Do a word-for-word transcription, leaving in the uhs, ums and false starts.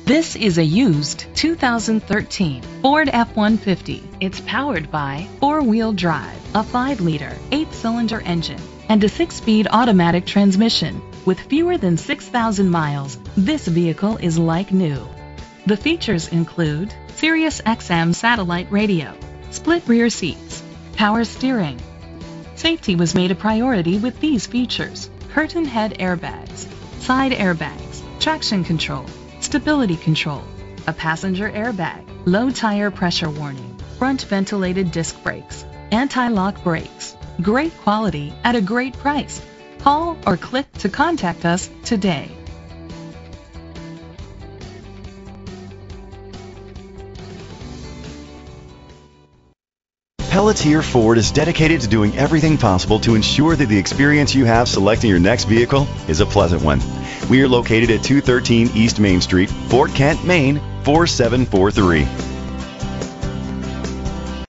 This is a used two thousand thirteen Ford F one fifty. It's powered by four-wheel drive, a five liter, eight-cylinder engine, and a six-speed automatic transmission. With fewer than six thousand miles, this vehicle is like new. The features include Sirius X M satellite radio, split rear seats, power steering. Safety was made a priority with these features: curtain head airbags, side airbags, traction control, stability control, a passenger airbag, low tire pressure warning, front ventilated disc brakes, anti-lock brakes. Great quality at a great price. Call or click to contact us today. Pelletier Ford is dedicated to doing everything possible to ensure that the experience you have selecting your next vehicle is a pleasant one. We are located at two thirteen East Main Street, Fort Kent, Maine, four seven four three.